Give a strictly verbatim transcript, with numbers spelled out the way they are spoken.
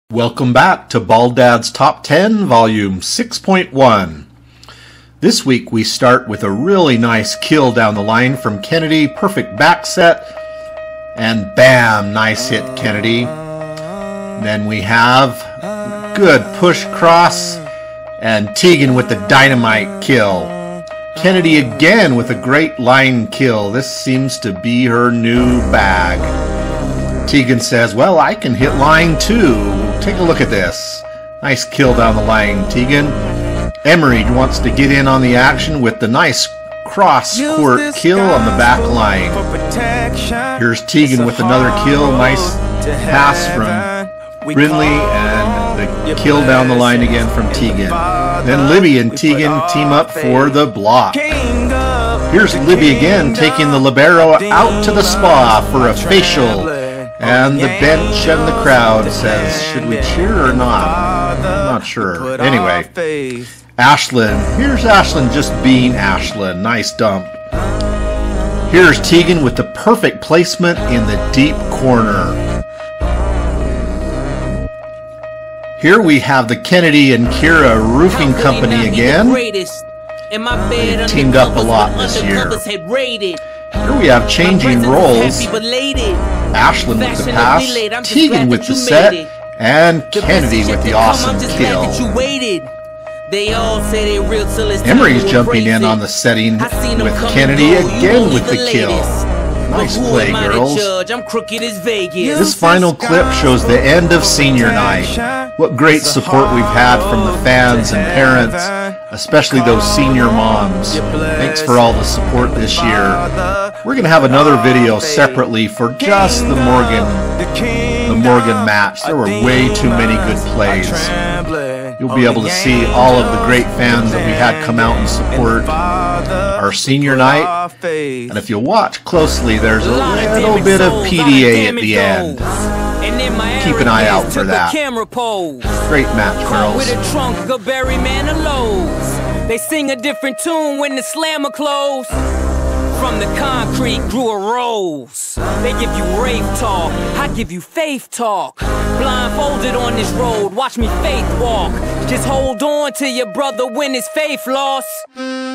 Welcome back to Bald Dad's Top ten, Volume six point one. This week we start with a really nice kill down the line from Kennedy, perfect back set, and bam, nice hit Kennedy. Then we have good push cross, and Tegan with the dynamite kill. Kennedy again with a great line kill. This seems to be her new bag. Tegan says, well, I can hit line too. Take a look at this. Nice kill down the line, Tegan. Emery wants to get in on the action with the nice cross court kill on the back line. Here's Tegan with another kill. Nice pass from Brindley and the kill down the line again from Tegan. Then Libby and Tegan team up for the block. Here's Libby again taking the libero out to the spa for a facial. And the bench and the crowd says, should we cheer or not? I'm not sure. Anyway, Ashlyn. Here's Ashlyn just being Ashlyn. Nice dump. Here's Tegan with the perfect placement in the deep corner. Here we have the Kennedy and Kira Roofing Company again. They've teamed up a lot this year. Here we have changing roles. Ashlyn with the pass, Tegan with the set, and Kennedy with the awesome kill. Emery's jumping in on the setting with Kennedy again with the kill. Nice play, girls. This final clip shows the end of senior night. What great support we've had from the fans and parents, especially those senior moms. Thanks for all the support this year. We're going to have another video separately for just the Morgan, the Morgan match. There were way too many good plays. You'll be able to see all of the great fans that we had come out and support our senior night. And if you watch closely, there's a little bit of P D A at the end. Keep an eye out for that. Great match, girls. They sing a different tune when the slammer close. From the concrete grew a rose. They give you rave talk, I give you faith talk. Blindfolded on this road, watch me faith walk. Just hold on to your brother when his faith lost.